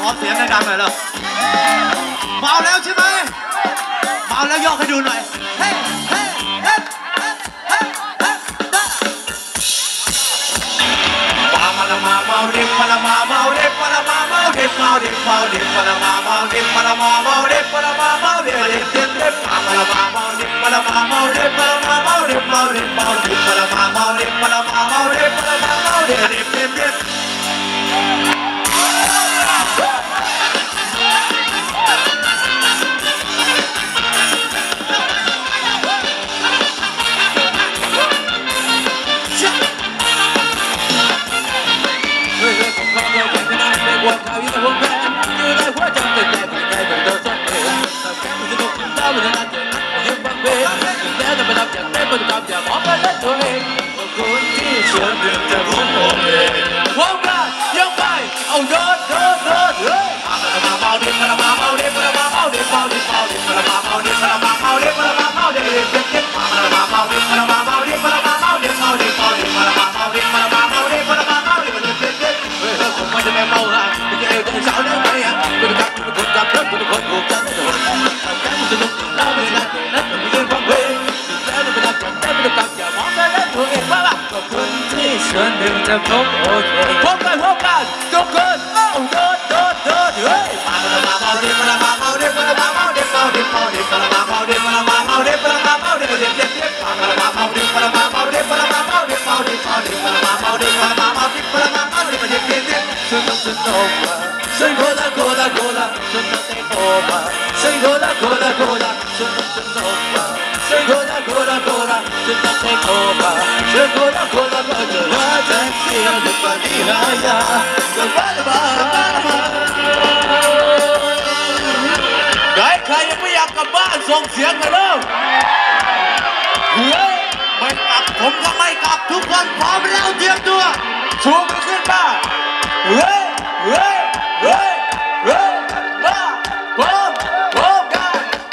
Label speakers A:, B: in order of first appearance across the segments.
A: อเสียงดังๆหน่อยเลยเมาแล้วใช่ไหมเมาแล้วยกให้ดูหน่อยเฮ้เฮ้เฮ้เฮ้เฮ้มาละมาเมาดิบมาละมาเมาดิบมาละมาเมาดิบเมาดิบเมาดิบมาละมาเมาดิบมาละมาเมาดิบมาละมาเมาดิบดิบดิบดิบมาละมาเมาดิบมาละมาเมาดิบมาละมาเมาดิบเมาดิบเมาดิบมาละมาเมาดิบมาละมาเมาดิบมาละมาเมาดิบดิบดิบดิบ我讨厌的我们，就在火将对待不该对的双倍，看不清楚，找不着那点我就反悔，现在不当家，再不当家，忙不来做嘞，我估计是对的不对。我干要干，哦得得得得，马拉马毛的，马拉马毛的，马拉马毛的，毛的毛的，马拉马毛的，马拉马毛的，马拉马毛的，马拉马毛的，马拉马毛的，马拉马毛的，毛的毛的，马拉马毛的，马拉马毛的，马拉马毛的，我จะไม่เมาละไม่ใช่เรื่องสาวเรื่องไหนอ่ะกูจะกัดกูจะกัดกูจะคนกูจะไม่โดนแค่กูจะลุกน้ำไม่ได้นั่นไม่ยืนฟังเพลงแล้วไม่ได้จับแต่ไม่ได้ตัดอย่ามองไปเล่นตัวเองบ้าบ้าก็คนที่ฉันดึงจะพบโอเคพบกันทุกคนโอ้โดดโดดโดดเฮ้ยมาเมาดิมาเมาดิมาเมาดิมาเมาดิเมาดิมาเมาดิมาเมาดิมาเมาดิเด็ดเด็ดเด็ดมาเมาดิมาเมาดิมาเมาดิเมาดิเมาดิมาเมาดิมาเมาดิมาเมาดิเด็ดเด็ดเด็ดฉันต้องฉันต้องมาฉันโคลาโคลาโคลาฉันต้องเตะโคมาฉันโคลาโคลาโคลาฉันต้องฉันต้องมาฉันโคลาโคลาโคลาฉันต้องเตะโคมาฉันโคลาโคลาโคลาจะรักฉันเสียจะปฏิหารจะบ้าบ้าใครยังไม่อยากกลับบ้านส่งเสียงกันเลยเฮ้ยไม่กลับผมก็ไม่กลับทุกคนพร้อมแล้วเตรียมตัวชูมือขึ้นมาเฮ้ยเฮ้ยเฮ้ยเฮ้ยมาพร้อมกัน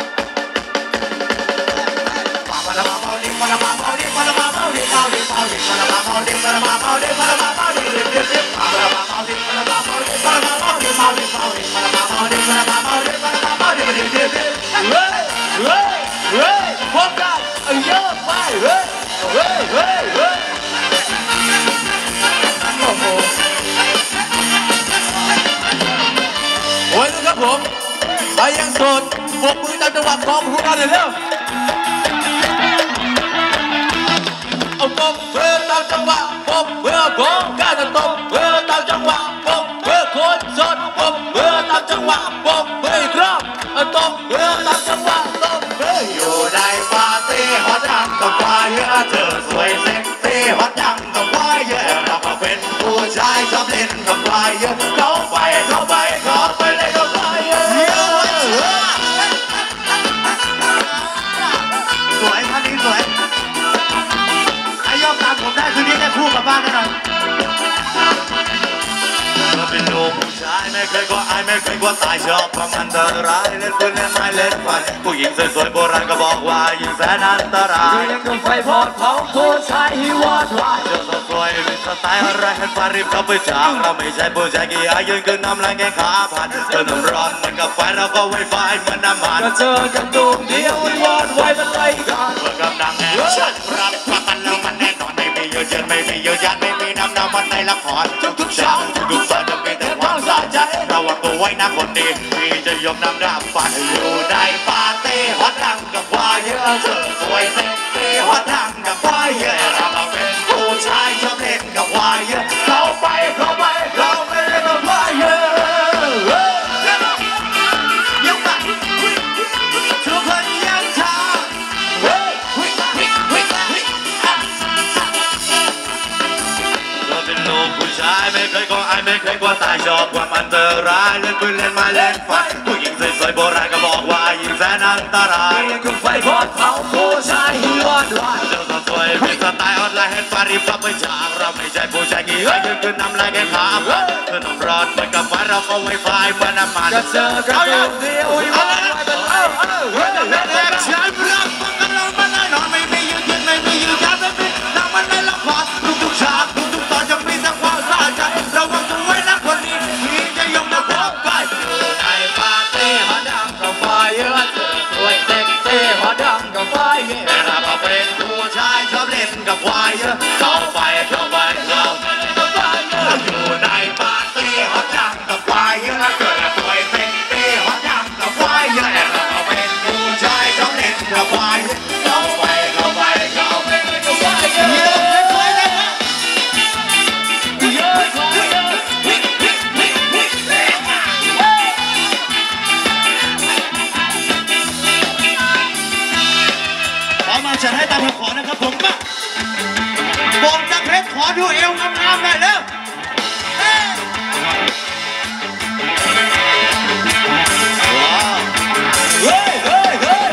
A: มาละมาเมาดิมาละมาเมาดิมาละมาเมาดิเมาดิเมาดิมาละมาเมาดิมาละมาเมาดิมาละมาเมาดิเด็ดเด็ดมาละมาเมาดิมาละมาเมาดิมาละมาเมาดิเมาดิเมาดิมาละมาเมาดิมาละมาเมาดิมาละมาเมาดิเด็ดเด็ดเฮ้ยเฮ้ยเฮ้ยพร้อมกันเยอะไปเฮ้ยเฮ้ยเฮ้ยเฮ้ยโอ้ยนะครับผมใครยังโสดปรบมือตามจังหวะของพวกเราเลยเร็วเอาตบเพื่อตามจังหวะปบเพื่อของการตบเพื่อตามจังหวะปบเพื่อคนโสดปบเพื่อตามจังหวะปบเพื่อครับตบเพื่อตามจังหวะตบเพื่ออยู่ในปาร์ตี้ฮอตจังกับไฟเธอสวยเซ็กซี่ฮอตจังกับไฟเราก็เป็นผู้ชายชอบเล่นกับไฟเข้าไปเข้าไปเข้าไปเล่นกับไฟสวยท่านนี้สวยไอ้ยอมตามผมได้คืนนี้ได้คู่กับบ้านแน่นอนเป็นลูกผู้ชายไม่เคยกลัวอายไม่เคยกลัวตายชอบความอันตรายเล่นปืนเล่นไม้เล่นไฟผู้หญิงสวยๆโบราณก็บอกว่ายิ่งแสนอันตรายเล่นกับไฟพอดเผาผู้ชายที่วอดวายเจ้าสวยมีสไตล์อะไรให้ฟารีบเข้าไปจากเราไม่ใช่ผู้ชายกี่อายุยืนขึ้นน้ำแรงแกงขาผ่านเจอน้ำร้อนเหมือนกับไฟเราก็ไวไฟเหมือนน้ำมันก็เจอกันดวงเดียววอดไว้เป็นไรกันเมื่อกำลังแอบชัดรับประกันแล้วมันแน่นอนไม่มีเยอะเยินไม่มีเยอะยันไม่มีน้ำมันในละครทุกเช้าทุกตอนจะมีแต่ความสะใจระวังตัวไว้นะคนดีพี่จะยกน้ำหน้าฟันอยู่ในปาร์ตี้ฮอตดังกับวายเธอสวยเซ็กซี่ฮอตดังกับวายเราเป็นผู้ชายชอบเล่นกับวายเข้าไปเข้าไปเราไม่เล่นกับวายยังไงทุกคนยังช้าเราเป็นลูกผู้ชายไม่เคยกลัวอายไม่เคยกลัวตายชอบความอันตรายเล่นปืนเล่นไม้เล่นไฟผู้หญิงสวยๆโบราณก็บอกว่ายิ่งแสนอันตรายเล่นกับไฟพอดเผาผู้ชายที่วอดวายเจ้าสวยมีสไตล์ออนไลน์เห็นฟารีบขับไปจากเราไม่ใช่ผู้ชายกี่ยืนขึ้นน้ำลายแกขาผ่านเธอน้ำร้อนเหมือนกับไฟเราก็ไวไฟเหมือนน้ำมันก็เจอกันเดียววอดวายเป็นฉันรักมันกันเราไม่ได้นอนไม่มียืนยืนไม่มียืนยันไม่มีน้ำมันในละครทุกฉากทุกตอนจะมีแต่ความสะใจระวังตัวไว้นะคนนี้พี่จะยกนะพบกัน
B: จัดให้ตามคำขอนะครับผมมาบอกจากเพชรขอดูเอวงามๆหน่อยแล้ว
A: เฮ้ยเฮ้ยเฮ้ย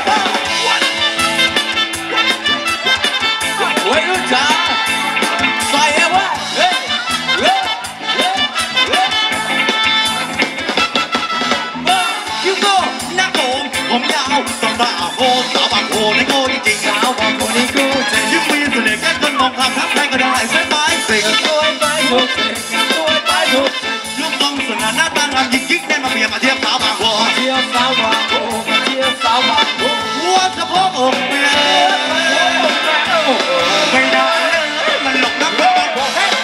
A: เฮ้ยรู้จักใส่เอวะเฮ้ยเฮ้ยเฮ้ยเฮ้ย
B: ยูโก้หน้าโกงผมยาวต้องตาโคสาวบางโคในโก้จริงๆสาวบางโคนี่กูจะยิ้มมีเสน่ห์แค่คนมองข้ามทับใครก็ได้ใช่ไหมสิ่งสวยไปทุกสิ่งสวยไปทุกลูกต้องสง่าหน้าตางามยิ่งๆได้มาเปรียบมาเทียบสาวบางโค
A: เทียบสาวบางโคเทียบสาวบางโค
B: หัวสะโพกอกเปลี่ยนไม่ได้เลยมันหลงนักบอล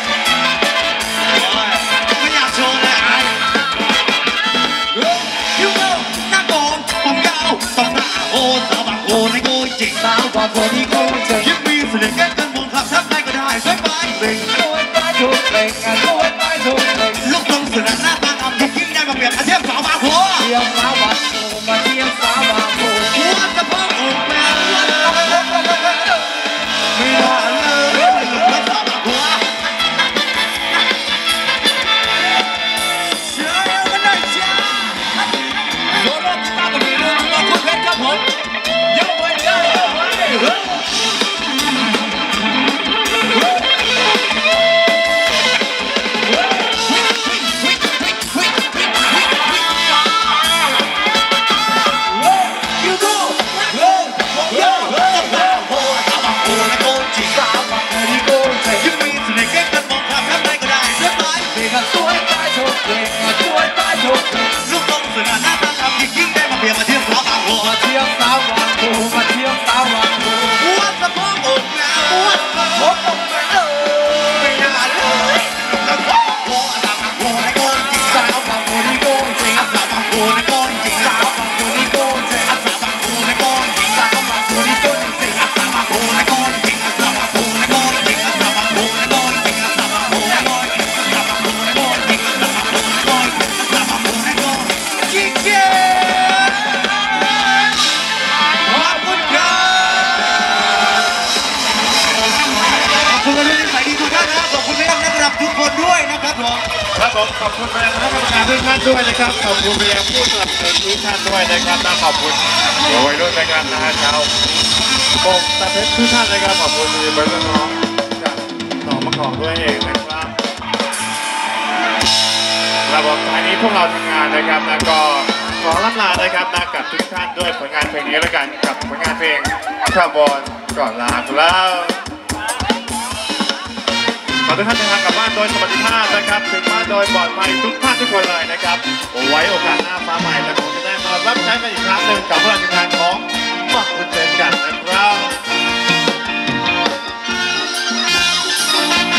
B: ไม่อยากโชว์เลยไอ้ยูโก้หน้าโกงผมยาวต้องหน้าโคสาวบางโคในโก้จริง
A: สาวบางโคนี่กูจะ
B: ยิ้มมีเสน่ห์แค่กันมองขับทับใครก็ได้สวยไปสิ่ง
A: สวยไปทุกสิ่งสวยไปทุกสิ่ง
B: ลูกต้องสง่าหน้าตางามยิ่งๆได้มาเปรียบมาเทียบสาวบางโค
A: เทียบสาวบางโคมาเทียบสาวบางโค
B: หัวสะโพกอกเปลี่ยนไม่ได้เลยมันหลงนักสาวบางโคทุกคนด้วยนะครับผม
C: ครับผมขอบคุณไปยังคณะกรรมการทุกท่านด้วยนะครับขอบคุณไปยังผู้สนับสนุนทุกท่านด้วยนะครับและขอบคุณวัยรุ่นในการนะฮะชาวโบกตะเพชรทุกท่านนะครับขอบคุณที่เป็นน้องจากหนองมะกอกด้วยเองนะครับระบบท้ายนี้พวกเราทำงานนะครับแล้วก็ขอล่ำลานะครับนะกับทุกท่านด้วยผลงานเพลงนี้แล้วกันกับผลงานเพลงชาวบอลก่อนลาแล้วขอทุกท่านเดินทางกลับบ้านโดยสวัสดิภาพนะครับถึงบ้านโดยปลอดภัยทุกท่านทุกคนเลยนะครับไว้โอกาสหน้าฟ้าใหม่และคงจะได้มารับใช้กันอีกครั้งหนึ่งกับพวกเราทีมงานของมักคุณเจนกันนะครับ